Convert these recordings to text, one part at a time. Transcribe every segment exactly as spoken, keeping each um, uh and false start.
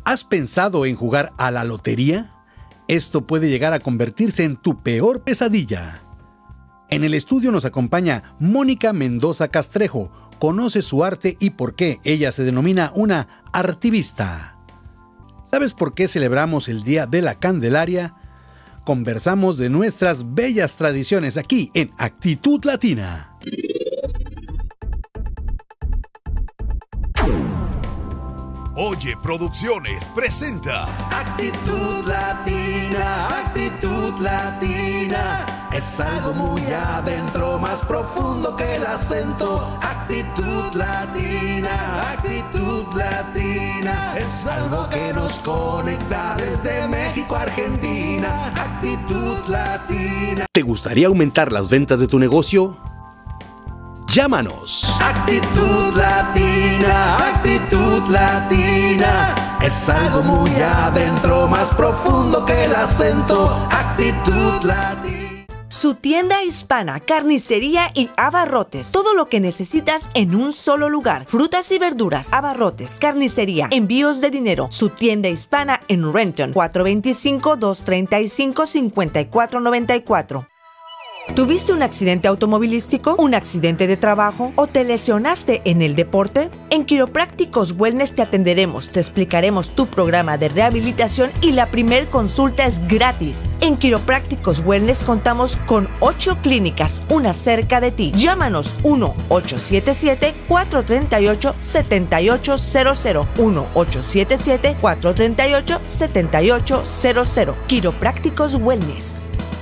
¿Has pensado en jugar a la lotería? Esto puede llegar a convertirse en tu peor pesadilla. En el estudio nos acompaña Mónica Mendoza Castrejo. Conoce su arte y por qué ella se denomina una artivista. ¿Sabes por qué celebramos el Día de la Candelaria? Conversamos de nuestras bellas tradiciones aquí en Actitud Latina. Oye Producciones presenta Actitud Latina, Actitud Latina. Es algo muy adentro, más profundo que el acento. Actitud Latina, Actitud Latina. Es algo que nos conecta desde México a Argentina. Actitud Latina. ¿Te gustaría aumentar las ventas de tu negocio? Llámanos. Actitud Latina, Actitud Latina. Es algo muy adentro, más profundo que el acento. Actitud Latina. Su tienda hispana, carnicería y abarrotes. Todo lo que necesitas en un solo lugar. Frutas y verduras, abarrotes, carnicería, envíos de dinero. Su tienda hispana en Renton, cuatro dos cinco, dos tres cinco, cinco cuatro nueve cuatro. ¿Tuviste un accidente automovilístico, un accidente de trabajo o te lesionaste en el deporte? En Quiroprácticos Wellness te atenderemos, te explicaremos tu programa de rehabilitación y la primer consulta es gratis. En Quiroprácticos Wellness contamos con ocho clínicas, una cerca de ti. Llámanos uno ocho siete siete, cuatro tres ocho, siete ocho cero cero, uno ocho siete siete, cuatro tres ocho, siete ocho cero cero. Quiroprácticos Wellness.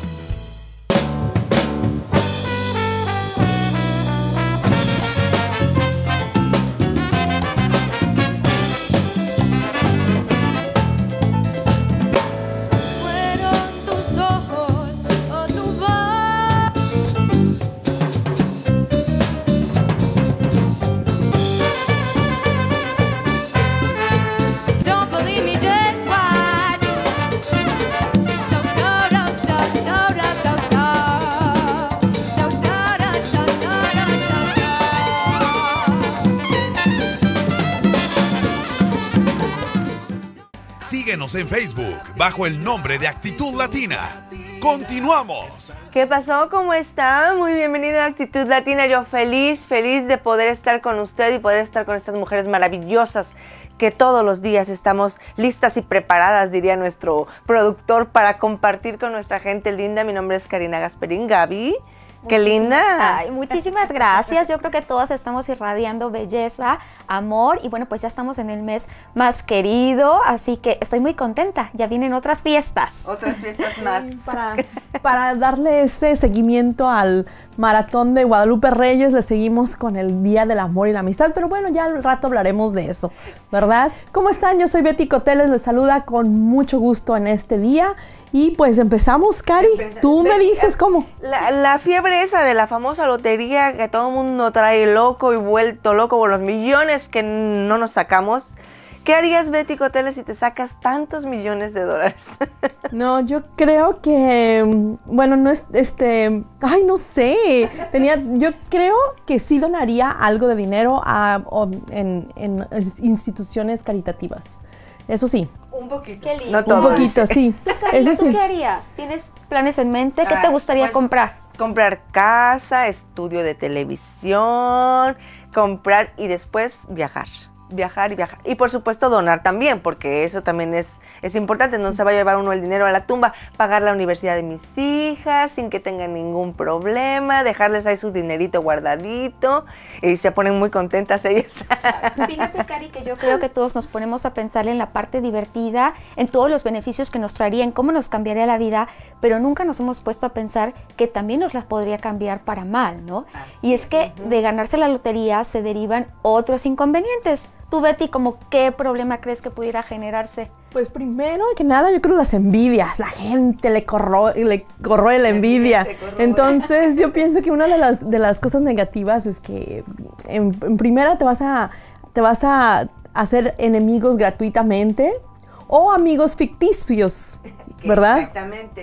Síguenos en Facebook bajo el nombre de Actitud Latina. ¡Continuamos! ¿Qué pasó? ¿Cómo está? Muy bienvenido a Actitud Latina. Yo feliz, feliz de poder estar con usted y poder estar con estas mujeres maravillosas que todos los días estamos listas y preparadas, diría nuestro productor, para compartir con nuestra gente linda. Mi nombre es Karina Gasperín. Gaby. ¡Qué linda! Ay, muchísimas gracias. Yo creo que todas estamos irradiando belleza, amor y bueno, pues ya estamos en el mes más querido, así que estoy muy contenta. Ya vienen otras fiestas. Otras fiestas más. Para, para darle ese seguimiento al maratón de Guadalupe Reyes, le seguimos con el Día del Amor y la Amistad, pero bueno, ya al rato hablaremos de eso, ¿verdad? ¿Cómo están? Yo soy Betty Coteles, les saluda con mucho gusto en este día. Y pues empezamos, Cari. Empeza, Tú me dices cómo. La, la fiebre esa de la famosa lotería que todo el mundo trae loco y vuelto loco por los millones que no nos sacamos. ¿Qué harías, Betty Coteles, si te sacas tantos millones de dólares? No, yo creo que, bueno, no es, este, ay, no sé. Tenía, yo creo que sí donaría algo de dinero a, a en, en instituciones caritativas. Eso sí. Un poquito. Qué lindo. No todo. Un poquito, sí. ¿Tú, Karina, Eso ¿tú sí. qué harías? ¿Tienes planes en mente? ¿Qué te gustaría pues, comprar? Comprar casa, estudio de televisión, comprar y después viajar. Viajar y viajar. Y por supuesto donar también, porque eso también es, es importante. No sí. se va a llevar uno el dinero a la tumba. Pagar la universidad de mis hijas sin que tengan ningún problema. Dejarles ahí su dinerito guardadito. Y se ponen muy contentas ellas. Fíjate, Cari, que yo creo que todos nos ponemos a pensar en la parte divertida, en todos los beneficios que nos traería, en cómo nos cambiaría la vida, pero nunca nos hemos puesto a pensar que también nos las podría cambiar para mal, ¿no? Así y es que es. de ganarse la lotería se derivan otros inconvenientes. Tú, Betty, ¿cómo qué problema crees que pudiera generarse? Pues primero que nada, yo creo las envidias. La gente le corroe, le corroe la envidia. Entonces, yo pienso que una de las, de las cosas negativas es que en, en primera te vas a, te vas a hacer enemigos gratuitamente o amigos ficticios, ¿verdad? Exactamente.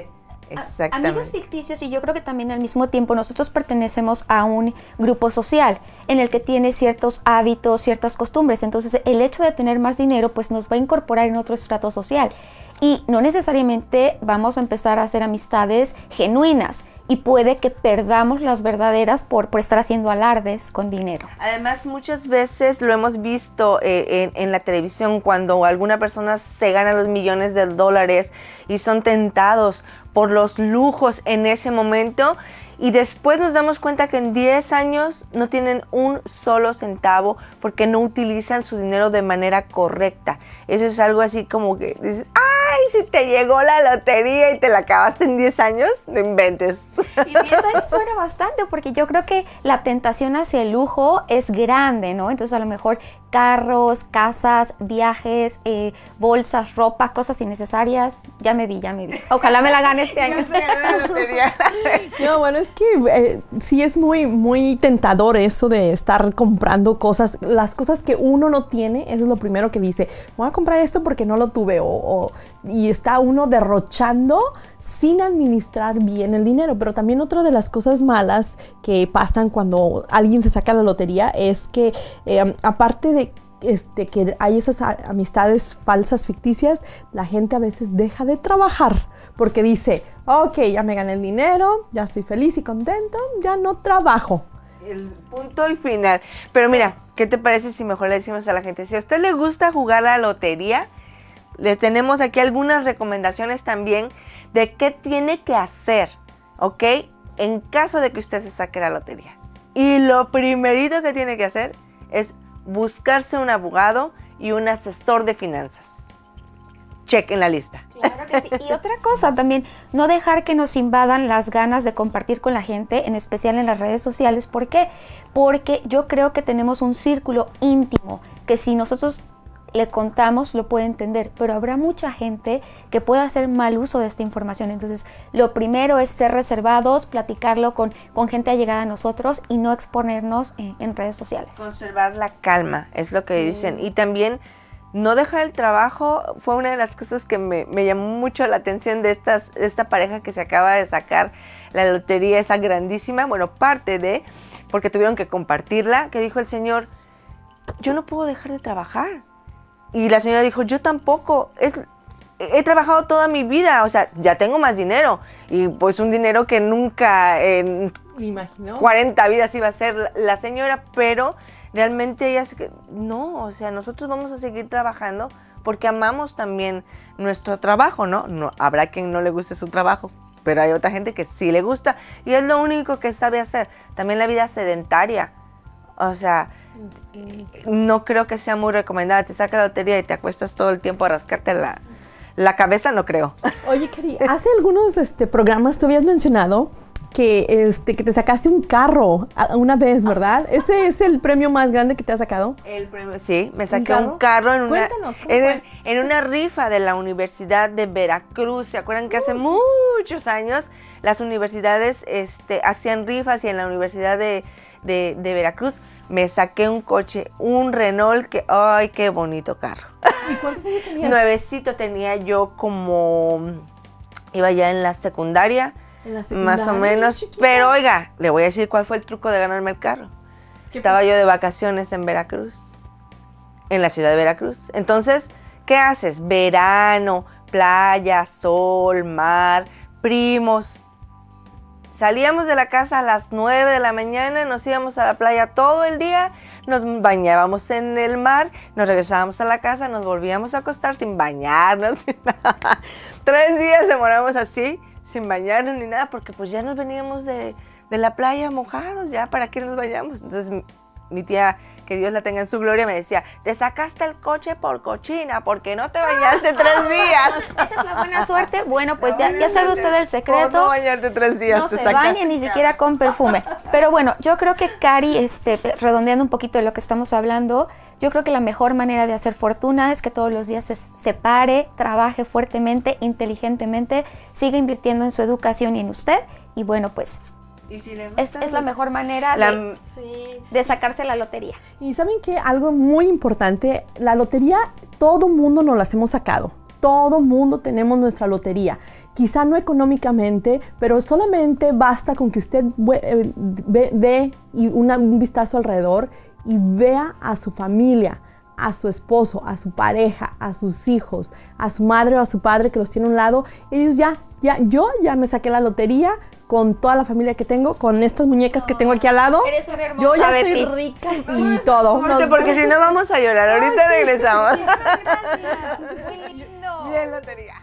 Exactamente. Amigos ficticios, y yo creo que también al mismo tiempo nosotros pertenecemos a un grupo social en el que tiene ciertos hábitos, ciertas costumbres. Entonces el hecho de tener más dinero pues nos va a incorporar en otro estrato social. Y no necesariamente vamos a empezar a hacer amistades genuinas. Y puede que perdamos las verdaderas por, por estar haciendo alardes con dinero. Además, muchas veces lo hemos visto eh, en, en la televisión cuando alguna persona se gana los millones de dólares y son tentados por los lujos en ese momento y después nos damos cuenta que en diez años no tienen un solo centavo porque no utilizan su dinero de manera correcta. Eso es algo así como que dices, ¡ay, si te llegó la lotería y te la acabaste en diez años! No inventes. Y diez años suena bastante porque yo creo que la tentación hacia el lujo es grande, ¿no? Entonces a lo mejor carros, casas, viajes, eh, bolsas, ropa, cosas innecesarias. Ya me vi, ya me vi. Ojalá me la gane este año. No, bueno, es que eh, sí es muy, muy tentador eso de estar comprando cosas, las cosas que uno no tiene, eso es lo primero que dice, voy a comprar esto porque no lo tuve, o, o, y está uno derrochando sin administrar bien el dinero. Pero también otra de las cosas malas que pasan cuando alguien se saca la lotería es que eh, aparte de Este, que hay esas amistades falsas, ficticias, la gente a veces deja de trabajar porque dice, ok, ya me gané el dinero, ya estoy feliz y contento, ya no trabajo. El punto y final. Pero mira, ¿qué te parece si mejor le decimos a la gente? Si a usted le gusta jugar a la lotería, le tenemos aquí algunas recomendaciones también de qué tiene que hacer, ¿ok? En caso de que usted se saque la lotería. Y lo primerito que tiene que hacer es buscarse un abogado y un asesor de finanzas. Check en la lista. Claro que sí. Y otra cosa también, no dejar que nos invadan las ganas de compartir con la gente, en especial en las redes sociales. ¿Por qué? Porque yo creo que tenemos un círculo íntimo que si nosotros le contamos lo puede entender, pero habrá mucha gente que pueda hacer mal uso de esta información. Entonces lo primero es ser reservados, platicarlo con, con gente allegada a nosotros y no exponernos en, en redes sociales. Conservar la calma, es lo que Sí. dicen. Y también no dejar el trabajo fue una de las cosas que me, me llamó mucho la atención de estas, esta pareja que se acaba de sacar la lotería, esa grandísima, bueno, parte de, porque tuvieron que compartirla, que dijo el señor, yo no puedo dejar de trabajar. Y la señora dijo, yo tampoco, es, he trabajado toda mi vida, o sea, ya tengo más dinero. Y pues un dinero que nunca en ¿Me imagino? cuarenta vidas iba a ser la señora, pero realmente ella se que no, o sea, nosotros vamos a seguir trabajando porque amamos también nuestro trabajo, ¿no? No habrá quien no le guste su trabajo, pero hay otra gente que sí le gusta y es lo único que sabe hacer. También la vida sedentaria, o sea, Sí. no creo que sea muy recomendada. Te sacas la lotería y te acuestas todo el tiempo a rascarte la, la cabeza, no creo. Oye, Cari, hace algunos este, programas tú habías mencionado que, este, que te sacaste un carro a- una vez, ¿verdad? ¿Ese es el premio más grande que te has sacado? El premio, sí, me saqué carro? un carro en una, Cuéntanos, ¿cómo en, fue? en una rifa de la Universidad de Veracruz. ¿Se acuerdan que hace muchos años las universidades este, hacían rifas y en la Universidad de, de, de Veracruz me saqué un coche, un Renault que, ¡ay, qué bonito carro! ¿Y cuántos años tenías? Nuevecito tenía yo como, iba ya en la secundaria, En la más secundaria, o menos. chiquita. Pero oiga, le voy a decir cuál fue el truco de ganarme el carro. ¿Qué Estaba yo de vacaciones en Veracruz, en la ciudad de Veracruz. Entonces, ¿qué haces? Verano, playa, sol, mar, primos. Salíamos de la casa a las nueve de la mañana, nos íbamos a la playa todo el día, nos bañábamos en el mar, nos regresábamos a la casa, nos volvíamos a acostar sin bañarnos, sin nada. Tres días demoramos así, sin bañarnos ni nada, porque pues ya nos veníamos de, de la playa mojados, ya para qué nos bañamos. Entonces mi, mi tía, que Dios la tenga en su gloria, me decía, te sacaste el coche por cochina, porque no te bañaste tres días. Esa es la buena suerte. Bueno, pues ya, ya sabe usted el Por secreto. no bañarte tres días. No te se sacaste bañe ni el siquiera con perfume. Pero bueno, yo creo que Cari, este, redondeando un poquito de lo que estamos hablando, yo creo que la mejor manera de hacer fortuna es que todos los días se separe, trabaje fuertemente, inteligentemente, siga invirtiendo en su educación y en usted. Y bueno, pues Y si le es, gusta, es la pues, mejor manera la- de, de sacarse la lotería. Y saben que algo muy importante, la lotería todo mundo nos las hemos sacado. todo mundo tenemos nuestra lotería. Quizá no económicamente, pero solamente basta con que usted ve, ve, ve y una, un vistazo alrededor y vea a su familia, a su esposo, a su pareja, a sus hijos, a su madre o a su padre que los tiene a un lado. Ellos ya, ya, yo ya me saqué la lotería con toda la familia que tengo, con estas muñecas que tengo aquí al lado. Eres una hermosa, yo ya Betty. soy rica y todo. Porque, porque si no vamos a llorar. Ahorita Ay, sí. regresamos. Gracias, muy lindo. Bien, lotería.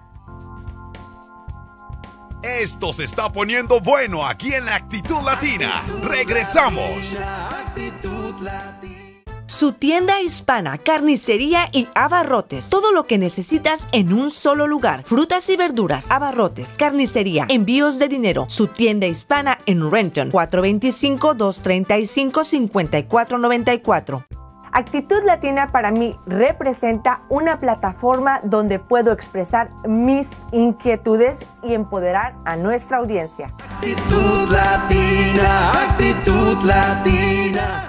Esto se está poniendo bueno aquí en Actitud Latina. Regresamos. Actitud Latina. Su tienda hispana, carnicería y abarrotes. Todo lo que necesitas en un solo lugar. Frutas y verduras, abarrotes, carnicería, envíos de dinero. Su tienda hispana en Renton, cuatro dos cinco, dos tres cinco, cinco cuatro nueve cuatro. Actitud Latina para mí representa una plataforma donde puedo expresar mis inquietudes y empoderar a nuestra audiencia. Actitud Latina, actitud latina.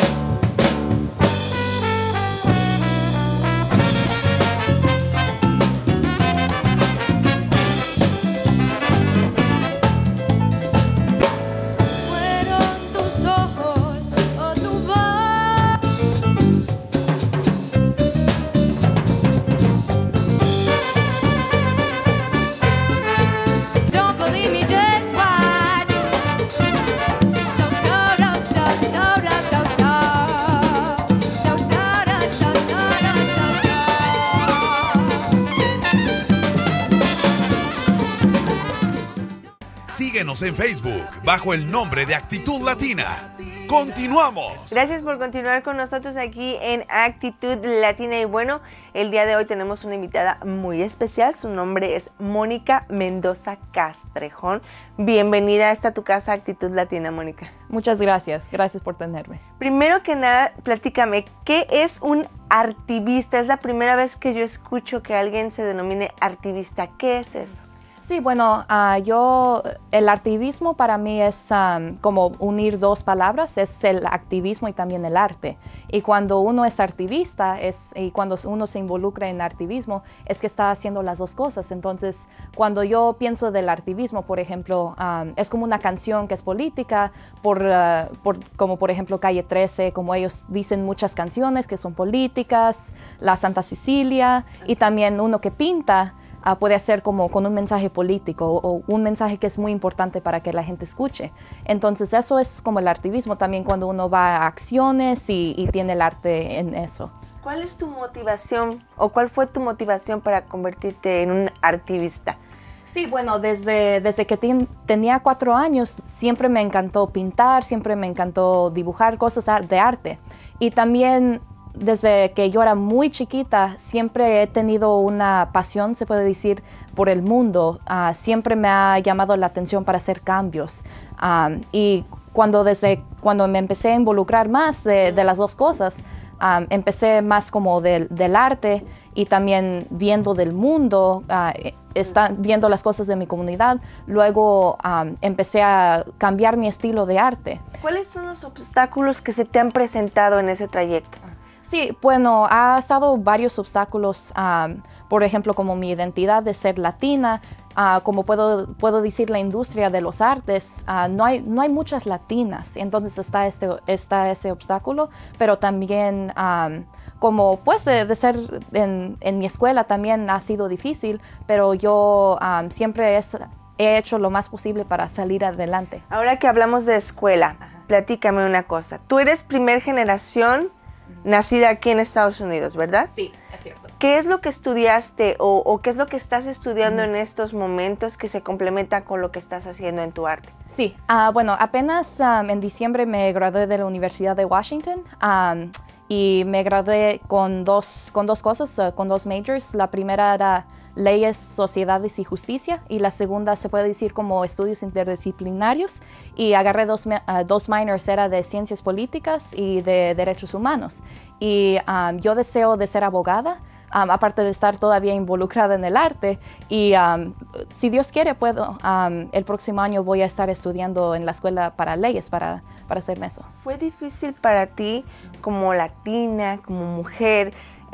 Síguenos en Facebook bajo el nombre de Actitud Latina. ¡Continuamos! Gracias por continuar con nosotros aquí en Actitud Latina. Y bueno, el día de hoy tenemos una invitada muy especial. Su nombre es Mónica Mendoza Castrejón. Bienvenida a esta tu casa, Actitud Latina, Mónica. Muchas gracias, gracias por tenerme. Primero que nada, platícame, ¿qué es un artivista? Es la primera vez que yo escucho que alguien se denomine artivista. ¿Qué es eso? Sí, bueno, uh, yo, el activismo para mí es um, como unir dos palabras, es el activismo y también el arte. Y cuando uno es activista es, y cuando uno se involucra en activismo, es que está haciendo las dos cosas. Entonces, cuando yo pienso del activismo, por ejemplo, um, es como una canción que es política, por, uh, por, como por ejemplo Calle trece, como ellos dicen muchas canciones que son políticas, la Santa Cecilia, y también uno que pinta, Uh, puede hacer como con un mensaje político o, o un mensaje que es muy importante para que la gente escuche. Entonces eso es como el activismo también cuando uno va a acciones y, y tiene el arte en eso. ¿Cuál es tu motivación o cuál fue tu motivación para convertirte en un activista? Sí, bueno, desde, desde que ten, tenía cuatro años siempre me encantó pintar, siempre me encantó dibujar cosas de arte. Y también desde que yo era muy chiquita, siempre he tenido una pasión, se puede decir, por el mundo. Uh, siempre me ha llamado la atención para hacer cambios. Um, y cuando, desde, cuando me empecé a involucrar más de, de las dos cosas, um, empecé más como del, del arte y también viendo del mundo, uh, está, viendo las cosas de mi comunidad. Luego um, empecé a cambiar mi estilo de arte. ¿Cuáles son los obstáculos que se te han presentado en ese trayecto? Sí, bueno, ha estado varios obstáculos, um, por ejemplo, como mi identidad de ser latina, uh, como puedo, puedo decir la industria de los artes, uh, no, hay, no hay muchas latinas, entonces está, este, está ese obstáculo, pero también um, como pues de, de ser en, en mi escuela también ha sido difícil, pero yo um, siempre es, he hecho lo más posible para salir adelante. Ahora que hablamos de escuela, ajá, platícame una cosa, tú eres primer generación nacida aquí en Estados Unidos, ¿verdad? Sí, es cierto. ¿Qué es lo que estudiaste o, o qué es lo que estás estudiando mm. en estos momentos que se complementa con lo que estás haciendo en tu arte? Sí, uh, bueno, apenas um, en diciembre me gradué de la Universidad de Washington um, y me gradué con dos, con dos cosas, uh, con dos majors. La primera era Leyes, Sociedades y Justicia y la segunda se puede decir como Estudios Interdisciplinarios y agarré dos, uh, dos minors, era de Ciencias Políticas y de Derechos Humanos. Y um, yo deseo de ser abogada, um, aparte de estar todavía involucrada en el arte y um, si Dios quiere puedo, um, el próximo año voy a estar estudiando en la escuela para leyes para, para hacerme eso. ¿Fue difícil para ti como latina, como mujer,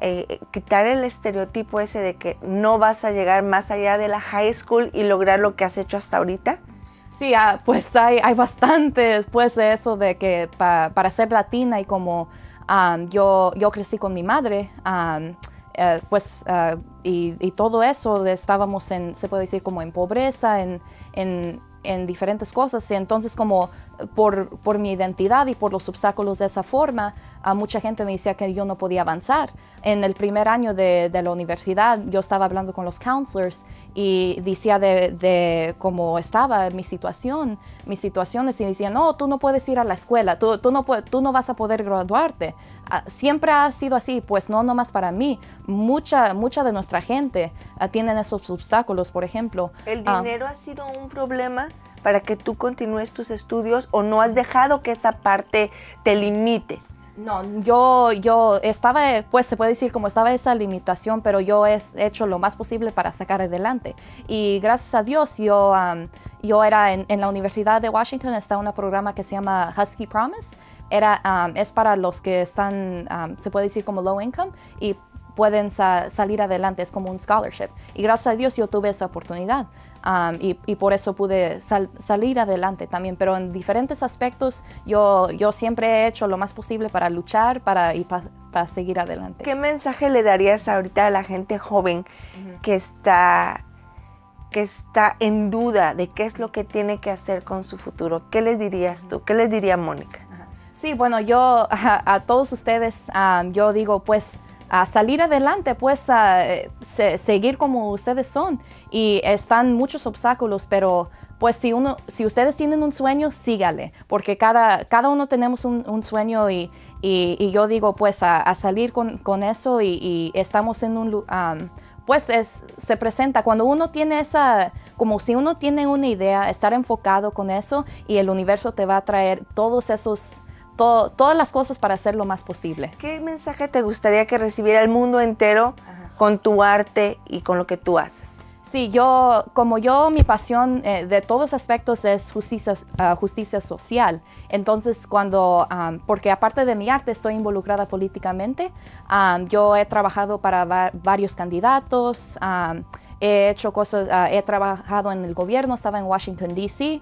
eh, quitar el estereotipo ese de que no vas a llegar más allá de la high school y lograr lo que has hecho hasta ahorita? Sí, uh, pues hay, hay bastante después de eso de que pa, para ser latina y como um, yo, yo crecí con mi madre, um, uh, pues uh, y, y todo eso de, estábamos en, se puede decir como en pobreza, en, en, en diferentes cosas, y entonces como por, por mi identidad y por los obstáculos de esa forma, a mucha gente me decía que yo no podía avanzar. En el primer año de, de la universidad yo estaba hablando con los counselors y decía de, de cómo estaba mi situación, mis situaciones, y decían, no, tú no puedes ir a la escuela, tú, tú, no, tú no vas a poder graduarte. Uh, siempre ha sido así, pues no nomás para mí, mucha, mucha de nuestra gente uh, tienen esos obstáculos, por ejemplo. ¿El dinero uh, ha sido un problema para que tú continúes tus estudios o no has dejado que esa parte te limite? No, yo, yo estaba, pues se puede decir como estaba esa limitación, pero yo he hecho lo más posible para sacar adelante. Y gracias a Dios, yo, um, yo era en, en la Universidad de Washington, está un programa que se llama Husky Promise. Era, um, es para los que están, um, se puede decir como low income, y pueden sa salir adelante, es como un scholarship. Y gracias a Dios yo tuve esa oportunidad um, y, y por eso pude sal salir adelante también. Pero en diferentes aspectos yo, yo siempre he hecho lo más posible para luchar para, y para pa seguir adelante. ¿Qué mensaje le darías ahorita a la gente joven uh-huh. que está, que está en duda de qué es lo que tiene que hacer con su futuro? ¿Qué les dirías tú? ¿Qué les diría Mónica? Uh-huh. Sí, bueno, yo a, a todos ustedes, um, yo digo pues, a salir adelante, pues a se, seguir como ustedes son. Y están muchos obstáculos, pero pues si, uno, si ustedes tienen un sueño, sígale, porque cada, cada uno tenemos un, un sueño y, y, y yo digo pues a, a salir con, con eso y, y estamos en un... Um, pues es, se presenta cuando uno tiene esa, como si uno tiene una idea, estar enfocado con eso y el universo te va a traer todos esos... Todo, todas las cosas para hacer lo más posible. ¿Qué mensaje te gustaría que recibiera el mundo entero Ajá. con tu arte y con lo que tú haces? Sí, yo, como yo, mi pasión eh, de todos aspectos es justicia, uh, justicia social. Entonces, cuando, um, porque aparte de mi arte, estoy involucrada políticamente. Um, yo he trabajado para va varios candidatos, um, he hecho cosas, uh, he trabajado en el gobierno, estaba en Washington, D C,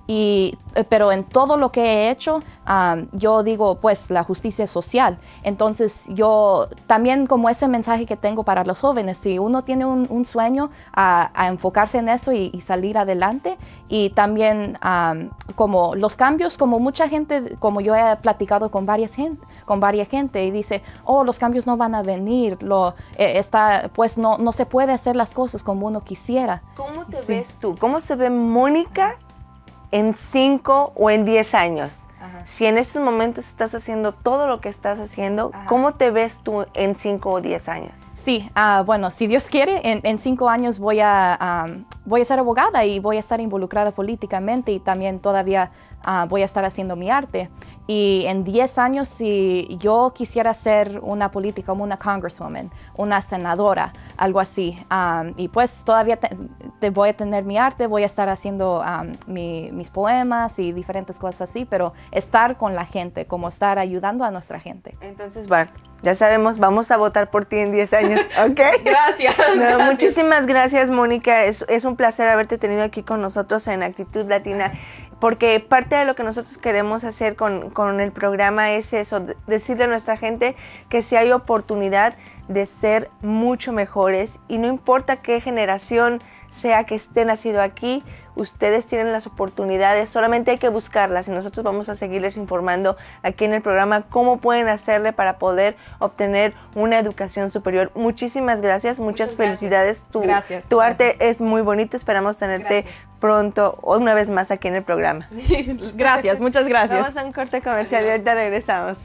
y, pero en todo lo que he hecho, um, yo digo, pues, la justicia social. Entonces, yo también como ese mensaje que tengo para los jóvenes, si uno tiene un, un sueño, a, a enfocarse en eso y, y salir adelante. Y también um, como los cambios, como mucha gente, como yo he platicado con varias gente, con varias gente y dice, oh, los cambios no van a venir, lo, eh, está, pues no, no se puede hacer las cosas como uno quisiera. ¿Cómo te sí. ves tú? ¿Cómo se ve Mónica en cinco o en diez años? Ajá. Si en estos momentos estás haciendo todo lo que estás haciendo, Ajá. ¿cómo te ves tú en cinco o diez años? Sí, uh, bueno, si Dios quiere, en, en cinco años voy a, um, voy a ser abogada y voy a estar involucrada políticamente y también todavía uh, voy a estar haciendo mi arte. Y en diez años, si yo quisiera ser una política como una congresswoman, una senadora, algo así, um, y pues todavía te, te voy a tener mi arte, voy a estar haciendo um, mi, mis poemas y diferentes cosas así, pero estar con la gente, como estar ayudando a nuestra gente. Entonces, Bar, ya sabemos, vamos a votar por ti en diez años, ¿ok? Gracias, no, gracias. Muchísimas gracias, Mónica. Es, es un placer haberte tenido aquí con nosotros en Actitud Latina, porque parte de lo que nosotros queremos hacer con, con el programa es eso, decirle a nuestra gente que si hay oportunidad de ser mucho mejores y no importa qué generación sea que esté nacido aquí, ustedes tienen las oportunidades, solamente hay que buscarlas y nosotros vamos a seguirles informando aquí en el programa cómo pueden hacerle para poder obtener una educación superior. Muchísimas gracias, muchas, muchas felicidades. Gracias. Tu, gracias, tu gracias. arte es muy bonito, esperamos tenerte gracias. pronto una vez más aquí en el programa. Gracias, muchas gracias. Vamos a un corte comercial y ahorita regresamos.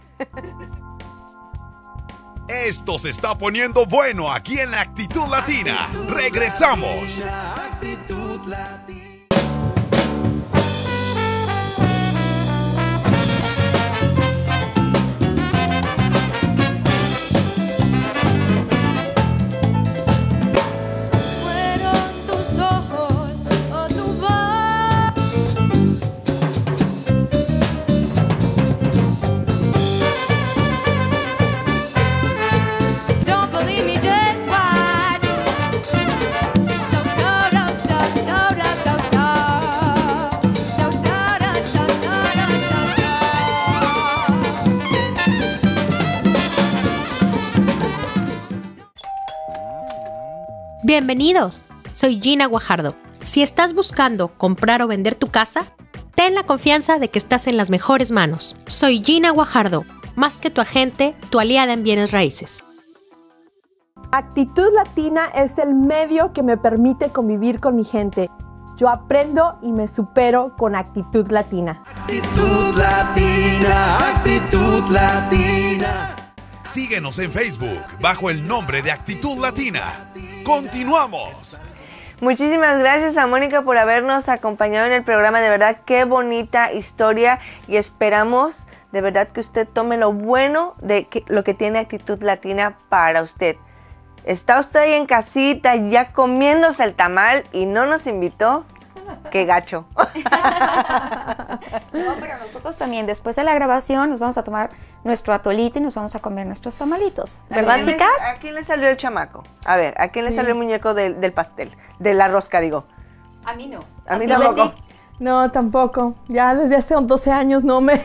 Esto se está poniendo bueno aquí en Actitud Latina. Regresamos. Actitud Latina. Bienvenidos, soy Gina Guajardo. Si estás buscando comprar o vender tu casa, ten la confianza de que estás en las mejores manos. Soy Gina Guajardo, más que tu agente, tu aliada en bienes raíces. Actitud Latina es el medio que me permite convivir con mi gente. Yo aprendo y me supero con Actitud Latina. Actitud Latina, Actitud Latina. Síguenos en Facebook bajo el nombre de Actitud Latina. ¡Continuamos! Muchísimas gracias a Mónica por habernos acompañado en el programa. De verdad, qué bonita historia. Y esperamos de verdad que usted tome lo bueno de que, lo que tiene Actitud Latina para usted. ¿Está usted ahí en casita ya comiéndose el tamal y no nos invitó? ¡Qué gacho! No, pero nosotros también, después de la grabación, nos vamos a tomar nuestro atolito y nos vamos a comer nuestros tamalitos. ¿Verdad, chicas? ¿A quién le salió el chamaco? A ver, ¿a quién le salió el muñeco del, del pastel? De la rosca, digo. A mí no. A mí tampoco. No, tampoco. Ya desde hace doce años no me...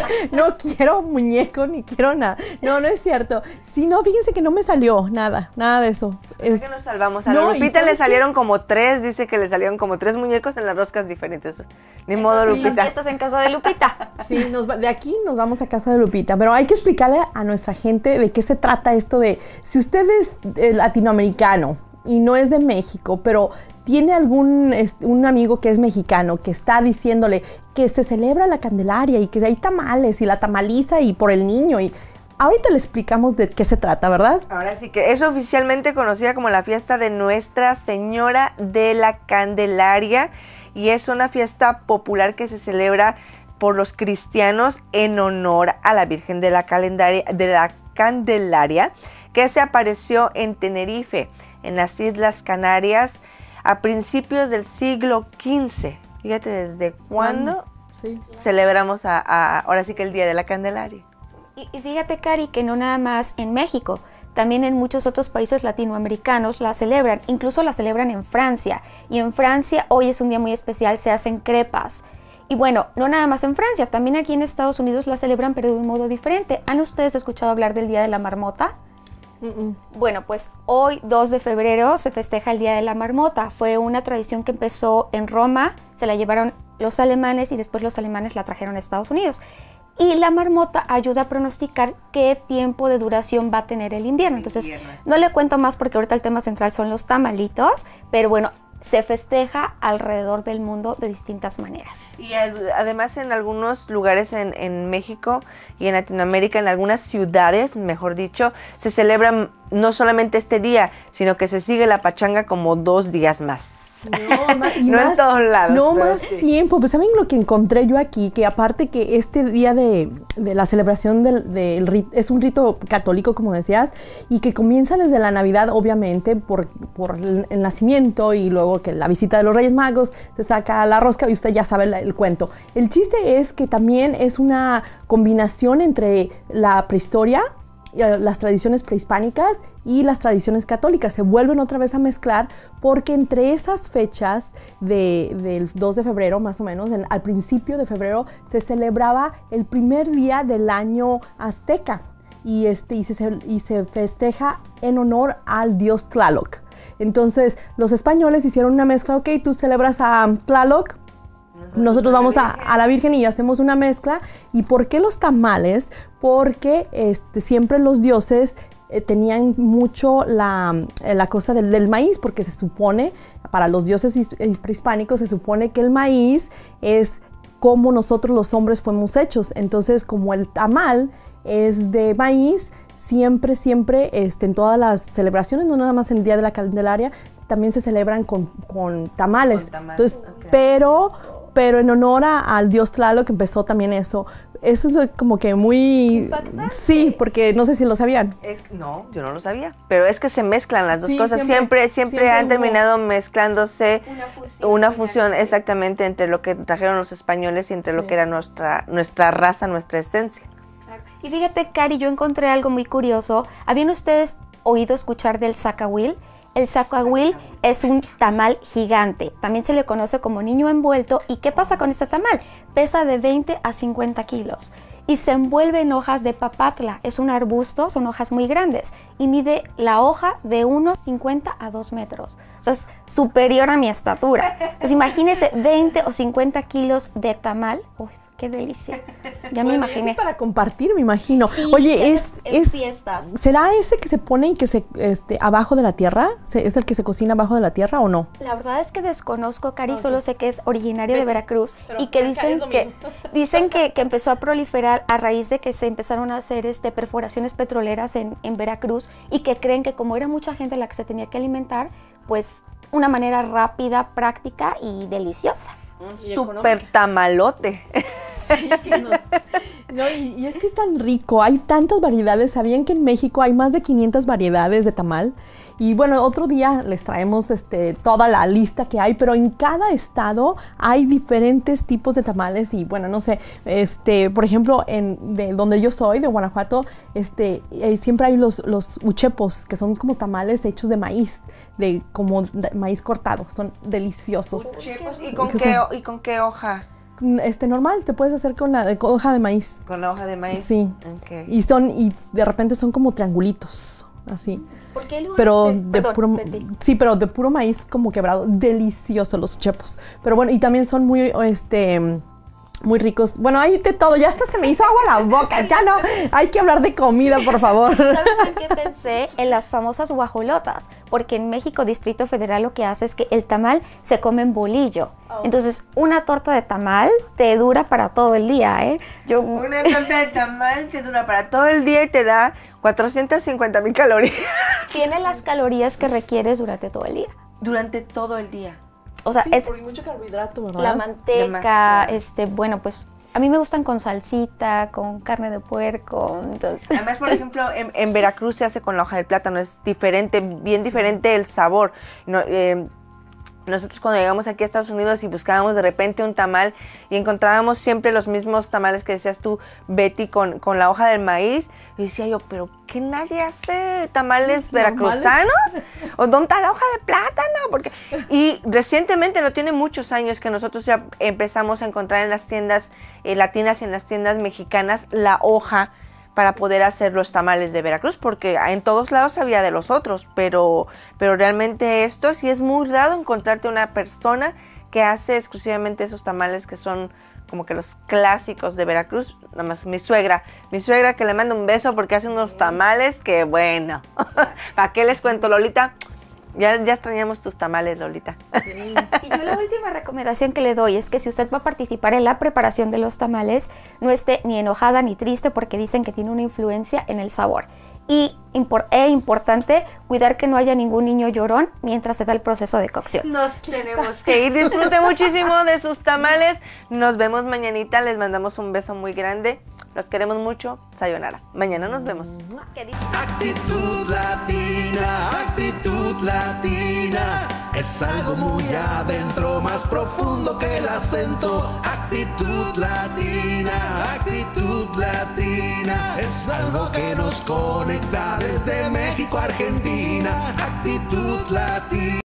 no quiero muñeco ni quiero nada. No, no es cierto. Sí, no, fíjense que no me salió nada, nada de eso. Es que nos salvamos. A no, Lupita le salieron qué? como tres, dice que le salieron como tres muñecos en las roscas diferentes. Ni modo, sí, Lupita. Estás en casa de Lupita. Sí, nos va, de aquí nos vamos a casa de Lupita. Pero hay que explicarle a nuestra gente de qué se trata esto de... Si usted es eh, latinoamericano y no es de México, pero... tiene algún este, un amigo que es mexicano que está diciéndole que se celebra la Candelaria y que hay tamales y la tamaliza y por el niño y ahorita le explicamos de qué se trata, ¿verdad? Ahora sí que es oficialmente conocida como la fiesta de Nuestra Señora de la Candelaria y es una fiesta popular que se celebra por los cristianos en honor a la Virgen de la, Calendaria, de la Candelaria que se apareció en Tenerife, en las Islas Canarias, a principios del siglo quince. Fíjate desde cuándo sí. celebramos a, a, ahora sí que el Día de la Candelaria. Y, y fíjate, Cari, que no nada más en México, también en muchos otros países latinoamericanos la celebran, incluso la celebran en Francia. Y en Francia hoy es un día muy especial, se hacen crepas. Y bueno, no nada más en Francia, también aquí en Estados Unidos la celebran, pero de un modo diferente. ¿Han ustedes escuchado hablar del Día de la Marmota? Uh-uh. Bueno, pues hoy, dos de febrero, se festeja el Día de la Marmota. Fue una tradición que empezó en Roma, se la llevaron los alemanes y después los alemanes la trajeron a Estados Unidos. Y la marmota ayuda a pronosticar qué tiempo de duración va a tener el invierno. Entonces, no le cuento más porque ahorita el tema central son los tamalitos, pero bueno, se festeja alrededor del mundo de distintas maneras. Y además en algunos lugares en, en México y en Latinoamérica, en algunas ciudades, mejor dicho, se celebra no solamente este día, sino que se sigue la pachanga como dos días más. No, ma, y no más, en todos lados. No más sí. tiempo. Pues saben lo que encontré yo aquí, que aparte que este día de, de la celebración del, del rit, es un rito católico, como decías, y que comienza desde la Navidad, obviamente, por, por el, el nacimiento y luego que la visita de los Reyes Magos, se saca la rosca y usted ya sabe la, el cuento. El chiste es que también es una combinación entre la prehistoria, las tradiciones prehispánicas y las tradiciones católicas se vuelven otra vez a mezclar porque entre esas fechas de, del dos de febrero más o menos, en, al principio de febrero se celebraba el primer día del año azteca y, este, y, se, y se festeja en honor al dios Tlaloc. Entonces los españoles hicieron una mezcla, ok, tú celebras a Tlaloc, nosotros vamos a, a la Virgen y hacemos una mezcla. ¿Y por qué los tamales? Porque este, siempre los dioses eh, tenían mucho la, la cosa del, del maíz, porque se supone, para los dioses prehispánicos, se supone que el maíz es como nosotros los hombres fuimos hechos. Entonces, como el tamal es de maíz, siempre, siempre, este, en todas las celebraciones, no nada más en el Día de la Candelaria, también se celebran con, con tamales. Con tamales. Entonces, okay. pero... pero en honor a, al dios Tlaloc que empezó también eso. Eso es como que muy... impactante. Sí, porque no sé si lo sabían. Es, no, yo no lo sabía. Pero es que se mezclan las dos sí, cosas. Siempre, siempre, siempre, siempre han hubo... terminado mezclándose una fusión, una fusión exactamente entre lo que trajeron los españoles y entre sí. lo que era nuestra, nuestra raza, nuestra esencia. Claro. Y fíjate, Cari, yo encontré algo muy curioso. ¿Habían ustedes oído escuchar del zacahuil? El zacahuil es un tamal gigante, también se le conoce como niño envuelto. ¿Y qué pasa con este tamal? Pesa de veinte a cincuenta kilos. y se envuelve en hojas de papatla. Es un arbusto, son hojas muy grandes y mide la hoja de uno cincuenta a dos metros. O sea, es superior a mi estatura. Pues imagínense veinte o cincuenta kilos de tamal. Uy, qué delicia. Ya Bueno, me imaginé. eso es para compartir, me imagino. Sí, Oye, es, en es fiestas. ¿será ese que se pone y que se este abajo de la tierra? ¿Se- ¿Es el que se cocina abajo de la tierra o no? La verdad es que desconozco, Cari, Ok. solo sé que es originario de Veracruz Pero y que acá dicen es lo que mismo. dicen que, que empezó a proliferar a raíz de que se empezaron a hacer este perforaciones petroleras en, en Veracruz y que creen que como era mucha gente la que se tenía que alimentar, pues una manera rápida, práctica y deliciosa. Y Super tamalote. Sí, que no. No, y, y es que es tan rico, hay tantas variedades. ¿Sabían que en México hay más de quinientas variedades de tamal? Y bueno, otro día les traemos este, toda la lista que hay, pero en cada estado hay diferentes tipos de tamales. Y bueno, no sé, este, por ejemplo, en de donde yo soy, de Guanajuato, este, eh, siempre hay los, los uchepos, que son como tamales hechos de maíz, de como de maíz cortado, son deliciosos. ¿Y con, Que qué, son- ho- ¿Y con qué hoja? Este, normal, te puedes hacer con la de- con hoja de maíz. Con la hoja de maíz. Sí. Ok. Y son, y de repente son como triangulitos, así. ¿Por qué luego Pero este- de perdón, puro, Betty. sí, pero de puro maíz como quebrado, deliciosos los chepos. Pero bueno, y también son muy, este, muy ricos. Bueno, hay de todo, ya hasta se me hizo agua la boca, ya no, hay que hablar de comida, por favor. ¿Sabes en qué pensé? En las famosas guajolotas, porque en México Distrito Federal lo que hace es que el tamal se come en bolillo. Entonces, una torta de tamal te dura para todo el día, ¿eh? Yo, Una torta de tamal te dura para todo el día y te da cuatrocientas cincuenta mil calorías. tiene las calorías que requieres durante todo el día. Durante todo el día. O sea, Sí, es porque mucho carbohidrato, ¿verdad? la manteca, Demasiado. este, bueno, pues a mí me gustan con salsita, con carne de puerco, entonces... Además, por ejemplo, en, en Veracruz se hace con la hoja de plátano, es diferente, bien diferente el sabor. No, eh, nosotros cuando llegamos aquí a Estados Unidos y buscábamos de repente un tamal y encontrábamos siempre los mismos tamales que decías tú, Betty, con, con la hoja del maíz, y decía yo, ¿pero qué nadie hace tamales veracruzanos? ¿O dónde está la hoja de plátano? Porque, y recientemente, no tiene muchos años que nosotros ya empezamos a encontrar en las tiendas eh, latinas y en las tiendas mexicanas la hoja para poder hacer los tamales de Veracruz, porque en todos lados había de los otros, pero, pero realmente esto sí es muy raro encontrarte una persona que hace exclusivamente esos tamales que son como que los clásicos de Veracruz. Nada más mi suegra, mi suegra que le mando un beso porque hace unos tamales que bueno, ¿para qué les cuento, Lolita? Ya, ya extrañamos tus tamales, Lolita. Y yo la última recomendación que le doy es que si usted va a participar en la preparación de los tamales, no esté ni enojada ni triste porque dicen que tiene una influencia en el sabor. Y impor- es importante cuidar que no haya ningún niño llorón mientras se da el proceso de cocción. Nos tenemos que ir. Disfrute muchísimo de sus tamales. Nos vemos mañanita. Les mandamos un beso muy grande. Los queremos mucho. Sayonara. Mañana nos vemos. Actitud latina, actitud latina. Es algo muy adentro, más profundo que el acento. Actitud latina, actitud latina. Es algo que nos conecta desde México a Argentina. Actitud latina.